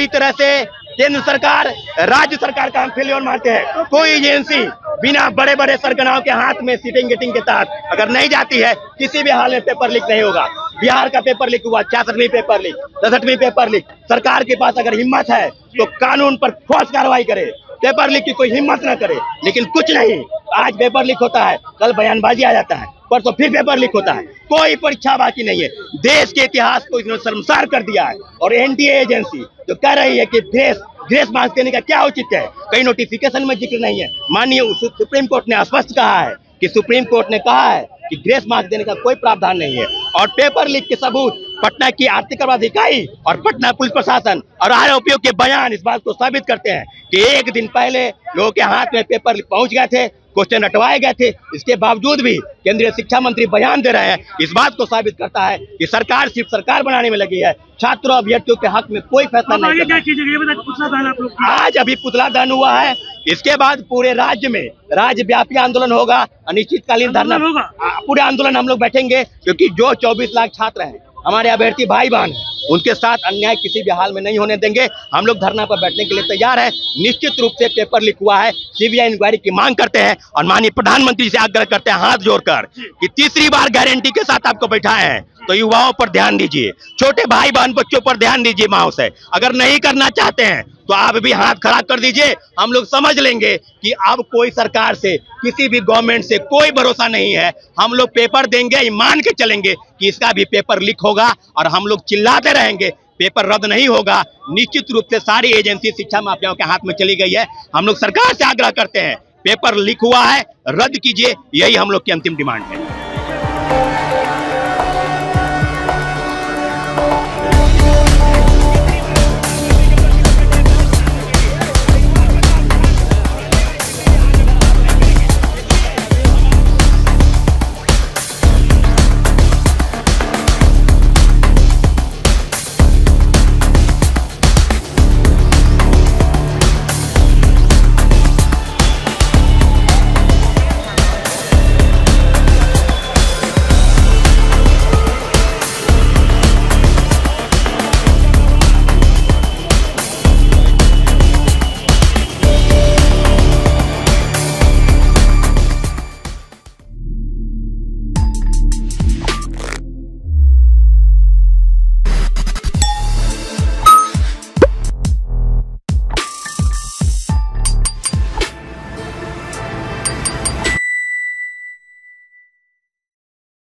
तरह से केंद्र सरकार, राज्य सरकार का हम फेल्योर मानते हैं। कोई एजेंसी बिना बड़े बड़े सरगनाओं के हाथ में सीटिंग गेटिंग के तहत अगर नहीं जाती है, किसी भी हाल में पेपर लीक नहीं होगा। बिहार का पेपर लीक हुआ, 66वीं पेपर लीक, 67वीं पेपर लीक। सरकार के पास अगर हिम्मत है तो कानून पर ठोस कार्रवाई करे, पेपर लीक की कोई हिम्मत ना करे। लेकिन कुछ नहीं, आज पेपर लीक होता है, कल बयानबाजी आ जाता है, परसों फिर पेपर लीक होता है। कोई परीक्षा बाकी नहीं है। देश के इतिहास को इन्होंने शर्मसार कर दिया है। और एनडीए एजेंसी जो कह रही है कि ग्रेस मार्क्स देने का क्या औचित्य है, कहीं नोटिफिकेशन में जिक्र नहीं है। माननीय सुप्रीम कोर्ट ने स्पष्ट कहा है कि सुप्रीम कोर्ट ने कहा है कि ग्रेस मार्क्स देने का कोई प्रावधान नहीं है। और पेपर लीक के सबूत पटना की आर्थिक अपराध इकाई और पटना पुलिस प्रशासन और आरोपियों के बयान इस बात को साबित करते हैं कि एक दिन पहले लोगों के हाथ में पेपर लीक पहुंच गए थे, क्वेश्चन हटवाए गए थे। इसके बावजूद भी केंद्रीय शिक्षा मंत्री बयान दे रहे हैं। इस बात को साबित करता है कि सरकार सिर्फ सरकार बनाने में लगी है, छात्रों अभ्यर्थियों के हक में कोई फैसला नहीं करता। आज अभी पुतला दहन हुआ है, इसके बाद पूरे राज्य में राज्यव्यापी आंदोलन होगा, अनिश्चितकालीन धरना होगा। पूरे आंदोलन हम लोग बैठेंगे, क्योंकि जो 24 लाख छात्र हैं, हमारे अभ्यर्थी भाई बहन हैं, उनके साथ अन्याय किसी भी हाल में नहीं होने देंगे। हम लोग धरना पर बैठने के लिए तैयार है। निश्चित रूप से पेपर लीक हुआ है, सीबीआई इंक्वायरी की मांग करते हैं और माननीय प्रधानमंत्री से आग्रह करते हैं हाथ जोड़कर कि तीसरी बार गारंटी के साथ आपको बैठाए हैं तो युवाओं पर ध्यान दीजिए, छोटे भाई बहन बच्चों पर ध्यान दीजिए। माओ से अगर नहीं करना चाहते हैं तो आप भी हाथ खड़ा कर दीजिए। हम लोग समझ लेंगे कि अब कोई सरकार से, किसी भी गवर्नमेंट से कोई भरोसा नहीं है। हम लोग पेपर देंगे, मान के चलेंगे कि इसका भी पेपर लीक होगा और हम लोग चिल्लाते रहेंगे, पेपर रद्द नहीं होगा। निश्चित रूप से सारी एजेंसी शिक्षा माफियाओं के हाथ में चली गई है। हम लोग सरकार से आग्रह करते हैं, पेपर लीक हुआ है, रद्द कीजिए, यही हम लोग की अंतिम डिमांड है।